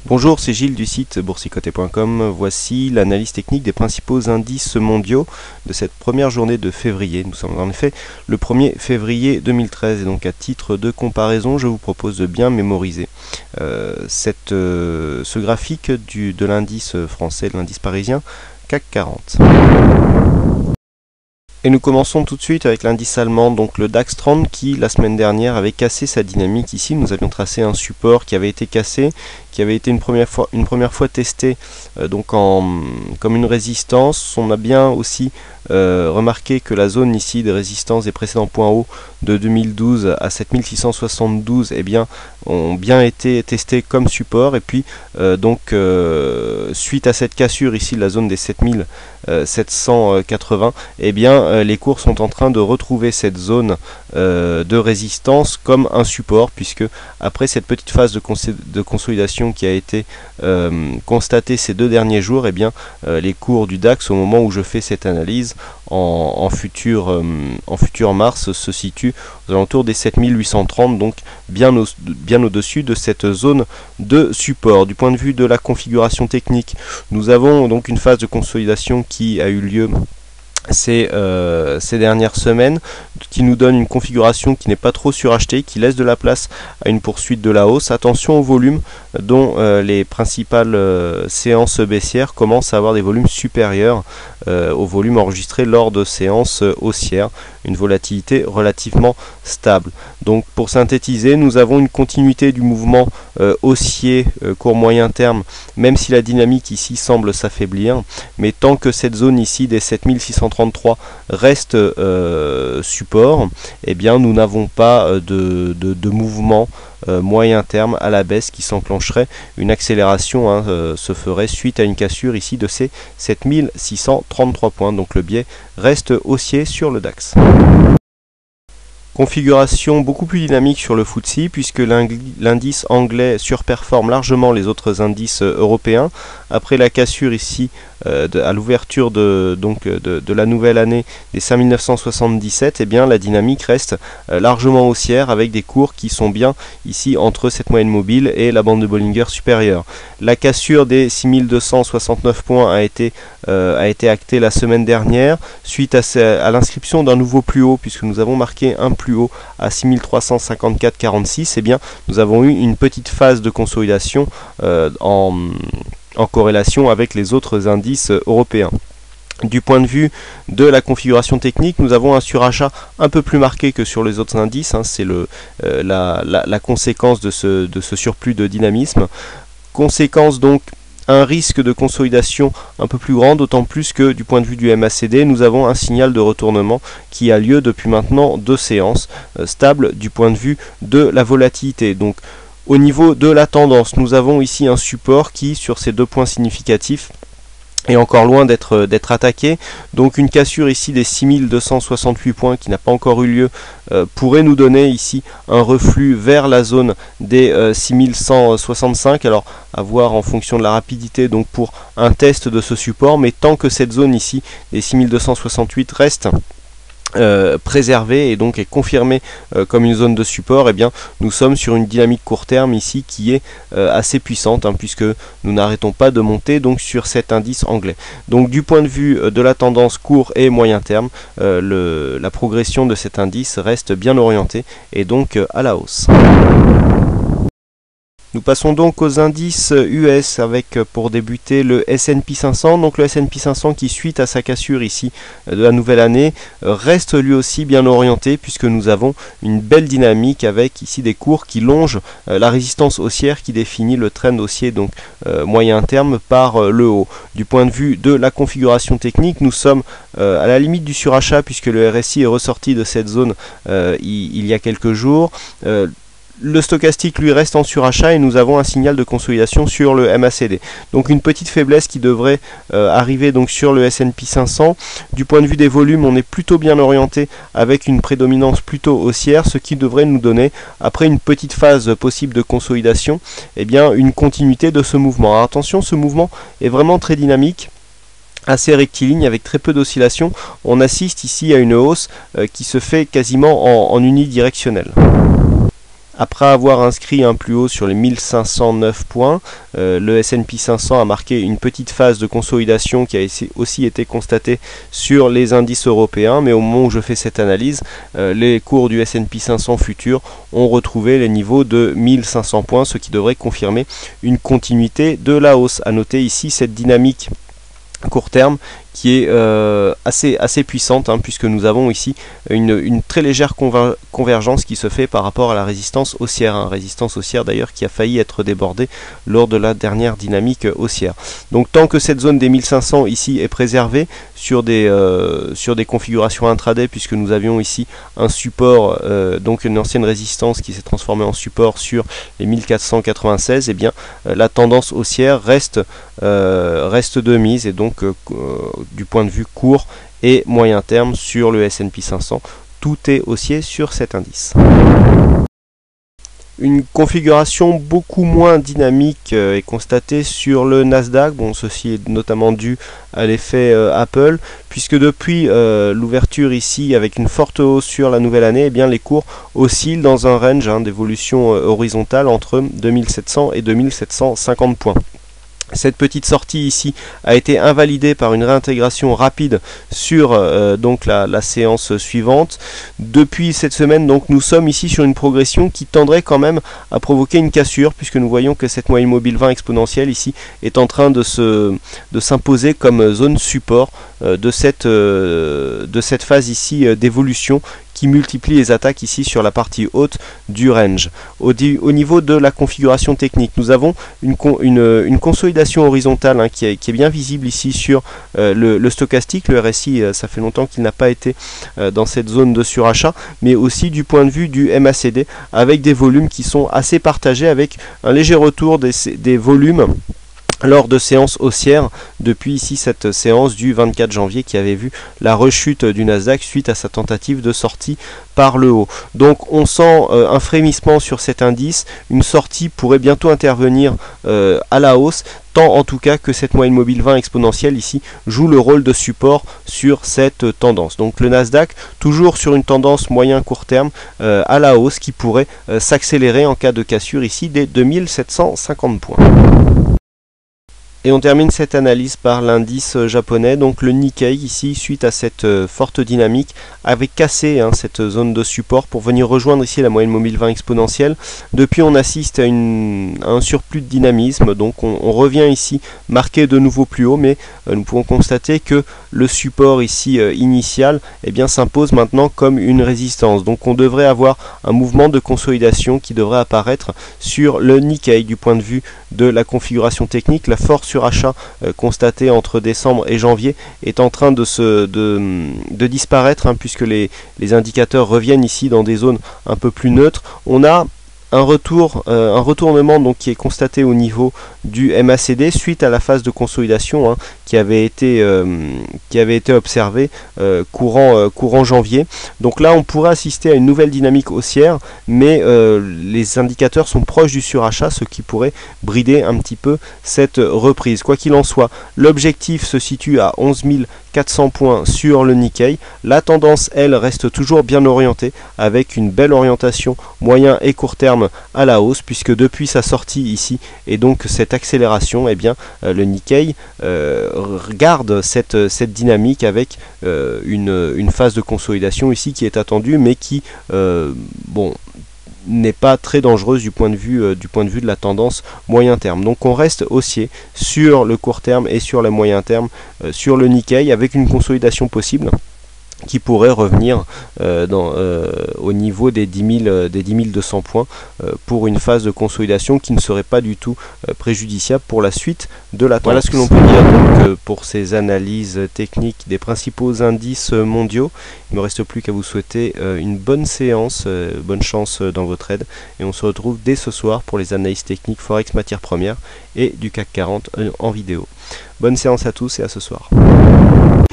Bonjour, c'est Gilles du site boursicoté.com. Voici l'analyse technique des principaux indices mondiaux de cette première journée de février. Nous sommes en effet le 1er février 2013 et donc à titre de comparaison, je vous propose de bien mémoriser ce graphique de l'indice français, de l'indice parisien CAC 40. Et nous commençons tout de suite avec l'indice allemand, donc le DAX 30 qui la semaine dernière avait cassé sa dynamique ici. Nous avions tracé un support qui avait été cassé, qui avait été une première fois testé comme une résistance. On a bien aussi remarqué que la zone ici des résistances des précédents points hauts de 2012 à 7672 ont bien été testés comme support, et puis suite à cette cassure ici de la zone des 7780, les cours sont en train de retrouver cette zone de résistance comme un support, puisque après cette petite phase de consolidation qui a été constatée ces deux derniers jours, les cours du DAX au moment où je fais cette analyse en futur mars se situent aux alentours des 7830, donc bien au-dessus de cette zone de support. Du point de vue de la configuration technique, nous avons donc une phase de consolidation qui a eu lieu ces dernières semaines, qui nous donne une configuration qui n'est pas trop surachetée, qui laisse de la place à une poursuite de la hausse. Attention au volume, dont les principales séances baissières commencent à avoir des volumes supérieurs au volume enregistré lors de séances haussières, une volatilité relativement stable. Donc pour synthétiser, nous avons une continuité du mouvement haussier court moyen terme, même si la dynamique ici semble s'affaiblir, mais tant que cette zone ici des 7633 reste support, nous n'avons pas de mouvement moyen terme à la baisse qui s'enclencherait. Une accélération se ferait suite à une cassure ici de ces 7633 points. Donc le biais reste haussier sur le DAX. Configuration beaucoup plus dynamique sur le FTSE, puisque l'indice anglais surperforme largement les autres indices européens. Après la cassure ici à l'ouverture de la nouvelle année des 5977, la dynamique reste largement haussière, avec des cours qui sont bien ici entre cette moyenne mobile et la bande de Bollinger supérieure. La cassure des 6269 points a été actée la semaine dernière suite à l'inscription d'un nouveau plus haut, puisque nous avons marqué un plus haut à 6354,46. Nous avons eu une petite phase de consolidation en corrélation avec les autres indices européens. Du point de vue de la configuration technique, nous avons un surachat un peu plus marqué que sur les autres indices. C'est la conséquence de ce surplus de dynamisme. Conséquence donc un risque de consolidation un peu plus grand, d'autant plus que du point de vue du MACD, nous avons un signal de retournement qui a lieu depuis maintenant 2 séances, stable du point de vue de la volatilité. Donc au niveau de la tendance, nous avons ici un support qui, sur ces 2 points significatifs, est encore loin d'être attaqué. Donc une cassure ici des 6268 points qui n'a pas encore eu lieu pourrait nous donner ici un reflux vers la zone des 6165. Alors à voir en fonction de la rapidité donc pour un test de ce support, mais tant que cette zone ici des 6268 reste préservée et donc est confirmée comme une zone de support, nous sommes sur une dynamique court terme ici qui est assez puissante, puisque nous n'arrêtons pas de monter donc sur cet indice anglais. Donc du point de vue de la tendance court et moyen terme, la progression de cet indice reste bien orientée et donc à la hausse. Nous passons donc aux indices US avec pour débuter le S&P 500. Donc le S&P 500 qui, suite à sa cassure ici de la nouvelle année, reste lui aussi bien orienté, puisque nous avons une belle dynamique avec ici des cours qui longent la résistance haussière qui définit le trend haussier donc moyen terme par le haut. Du point de vue de la configuration technique, nous sommes à la limite du surachat, puisque le RSI est ressorti de cette zone il y a quelques jours. Le stochastique lui reste en surachat et nous avons un signal de consolidation sur le MACD. Donc une petite faiblesse qui devrait arriver donc sur le S&P 500. Du point de vue des volumes, on est plutôt bien orienté avec une prédominance plutôt haussière, ce qui devrait nous donner, après une petite phase possible de consolidation, une continuité de ce mouvement. Alors attention, ce mouvement est vraiment très dynamique, assez rectiligne avec très peu d'oscillations. On assiste ici à une hausse qui se fait quasiment en unidirectionnel. Après avoir inscrit un plus haut sur les 1509 points, le S&P 500 a marqué une petite phase de consolidation qui a aussi été constatée sur les indices européens, mais au moment où je fais cette analyse, les cours du S&P 500 futurs ont retrouvé les niveaux de 1500 points, ce qui devrait confirmer une continuité de la hausse. À noter ici cette dynamique court terme qui est assez puissante, puisque nous avons ici une très légère convergence qui se fait par rapport à la résistance haussière, résistance haussière d'ailleurs qui a failli être débordée lors de la dernière dynamique haussière. Donc tant que cette zone des 1500 ici est préservée sur des configurations intraday, puisque nous avions ici un support, donc une ancienne résistance qui s'est transformée en support sur les 1496, et bien la tendance haussière reste de mise, et donc du point de vue court et moyen terme sur le S&P 500, tout est haussier sur cet indice. Une configuration beaucoup moins dynamique est constatée sur le Nasdaq. Bon, ceci est notamment dû à l'effet Apple, puisque depuis l'ouverture ici avec une forte hausse sur la nouvelle année, eh bien, les cours oscillent dans un range d'évolution horizontale entre 2700 et 2750 points. Cette petite sortie ici a été invalidée par une réintégration rapide sur donc la séance suivante. Depuis cette semaine, donc, nous sommes ici sur une progression qui tendrait quand même à provoquer une cassure, puisque nous voyons que cette moyenne mobile 20 exponentielle ici est en train de s'imposer comme zone support de cette phase ici d'évolution qui multiplie les attaques ici sur la partie haute du range. Au niveau de la configuration technique, nous avons une consolidation horizontale qui est bien visible ici sur le stochastique. Le RSI, ça fait longtemps qu'il n'a pas été dans cette zone de surachat, mais aussi du point de vue du MACD, avec des volumes qui sont assez partagés, avec un léger retour des volumes lors de séances haussières depuis ici cette séance du 24 janvier qui avait vu la rechute du Nasdaq suite à sa tentative de sortie par le haut. Donc on sent un frémissement sur cet indice, une sortie pourrait bientôt intervenir à la hausse, tant en tout cas que cette moyenne mobile 20 exponentielle ici joue le rôle de support sur cette tendance. Donc le Nasdaq toujours sur une tendance moyen court terme à la hausse qui pourrait s'accélérer en cas de cassure ici des 2750 points. Et on termine cette analyse par l'indice japonais, donc le Nikkei ici, suite à cette forte dynamique, avait cassé cette zone de support pour venir rejoindre ici la moyenne mobile 20 exponentielle. Depuis, on assiste à un surplus de dynamisme, donc on revient ici marqué de nouveau plus haut, mais nous pouvons constater que le support ici initial s'impose maintenant comme une résistance. Donc on devrait avoir un mouvement de consolidation qui devrait apparaître sur le Nikkei du point de vue de la configuration technique. La force surachat constatée entre décembre et janvier est en train de disparaître, puisque les indicateurs reviennent ici dans des zones un peu plus neutres. On a un retournement donc qui est constaté au niveau du MACD suite à la phase de consolidation qui avait été observée courant janvier. Donc là on pourrait assister à une nouvelle dynamique haussière, mais les indicateurs sont proches du surachat, ce qui pourrait brider un petit peu cette reprise. Quoi qu'il en soit, l'objectif se situe à 11 400 points sur le Nikkei. La tendance, elle, reste toujours bien orientée, avec une belle orientation moyen et court terme à la hausse, puisque depuis sa sortie ici et donc cette accélération, le Nikkei garde cette dynamique avec une phase de consolidation ici qui est attendue, mais qui n'est pas très dangereuse du point de vue de la tendance moyen terme. Donc on reste haussier sur le court terme et sur le moyen terme sur le Nikkei, avec une consolidation possible qui pourrait revenir au niveau des 10 200 points pour une phase de consolidation qui ne serait pas du tout préjudiciable pour la suite de la tendance. Voilà ce que l'on peut dire donc pour ces analyses techniques des principaux indices mondiaux. Il ne me reste plus qu'à vous souhaiter une bonne séance, bonne chance dans vos trades, et on se retrouve dès ce soir pour les analyses techniques Forex matières premières et du CAC 40 en vidéo. Bonne séance à tous et à ce soir.